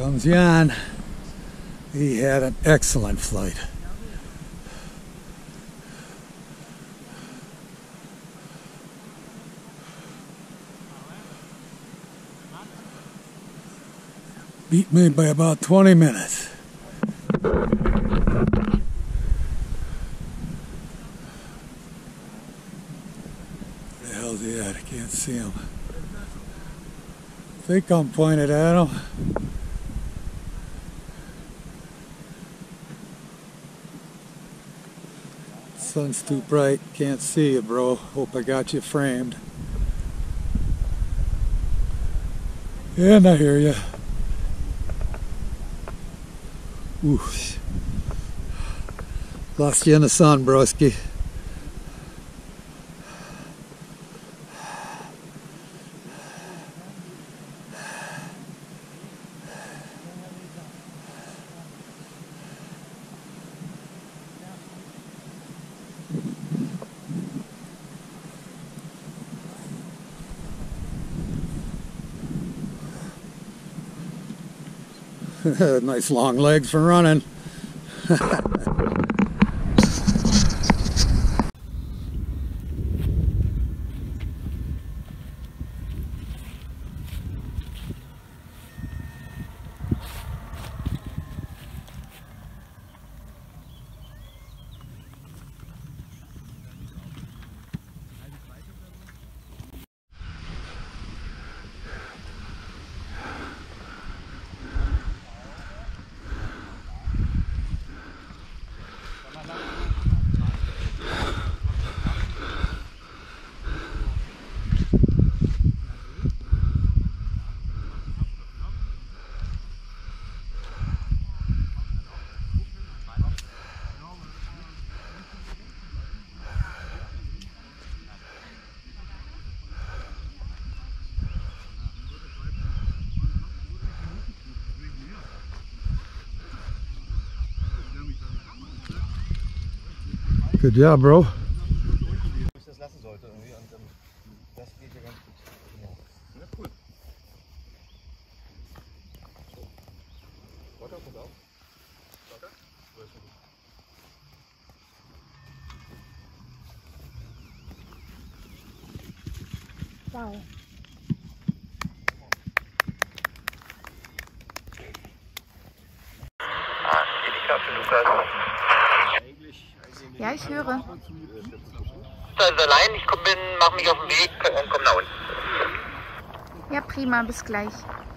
comes Jan. He had an excellent flight. Beat me by about 20 minutes. Where the hell's he at? I can't see him. I think I'm pointed at him. Sun's too bright, can't see you, bro. Hope I got you framed. Yeah, and I hear you. Ooh. Lost you in the sun, broski. Nice long legs for running. Good job, bro. Das lassen sollte irgendwie und das geht ja ganz gut. Genau. Ja, cool. Locker, pass auf. Locker. So ist gut. Wow. Ja, ich höre. Also allein, ich mache mich auf den Weg und komme nach unten. Ja, prima, bis gleich.